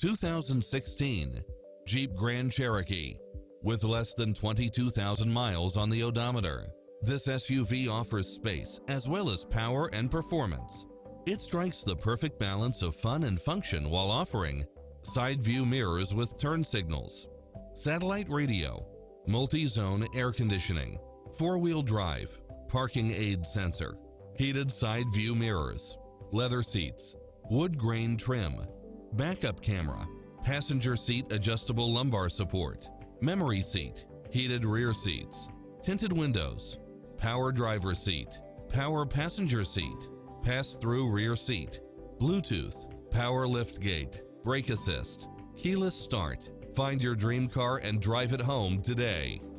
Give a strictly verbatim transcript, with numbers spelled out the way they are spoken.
two thousand sixteen Jeep Grand Cherokee. With less than twenty-two thousand miles on the odometer, this S U V offers space as well as power and performance. It strikes the perfect balance of fun and function while offering side view mirrors with turn signals, satellite radio, multi-zone air conditioning, four-wheel drive, parking aid sensor, heated side view mirrors, leather seats, wood grain trim, backup camera, passenger seat adjustable lumbar support, memory seat, heated rear seats, tinted windows, power driver seat, power passenger seat, pass-through rear seat, Bluetooth, power liftgate, brake assist, keyless start. Find your dream car and drive it home today.